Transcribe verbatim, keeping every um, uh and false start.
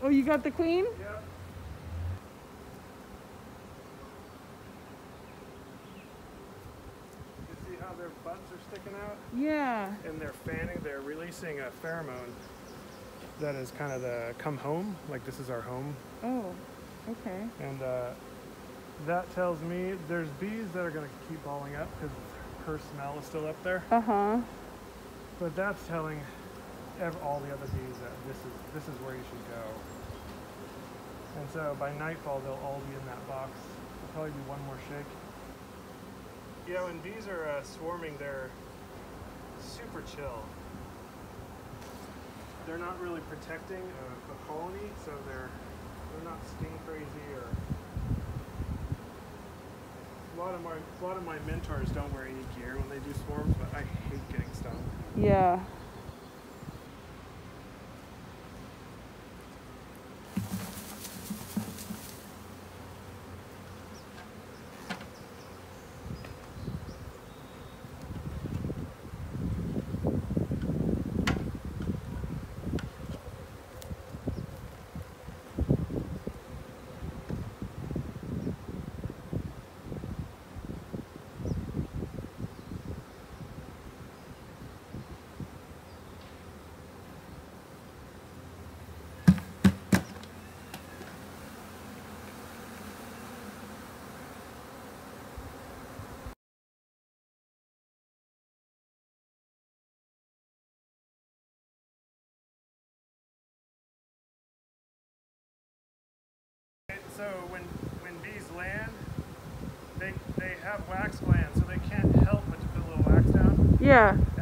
Oh, you got the queen? Yep. You see how their butts are sticking out? Yeah. And they're fanning, they're releasing a pheromone that is kind of the come home, like this is our home. Oh, okay. And uh, that tells me there's bees that are going to keep balling up because her smell is still up there. Uh-huh. But that's telling ev all the other bees that this is this is where you should go. And so by nightfall, they'll all be in that box. There'll probably be one more shake. Yeah, when bees are uh, swarming, they're super chill. They're not really protecting a, a colony, so they're they're not sting crazy or. A lot of my a lot of my mentors don't wear any gear when they do swarms, but I hate getting stung. Yeah. So when when bees land, they they have wax glands, so they can't help but to put a little wax down. Yeah.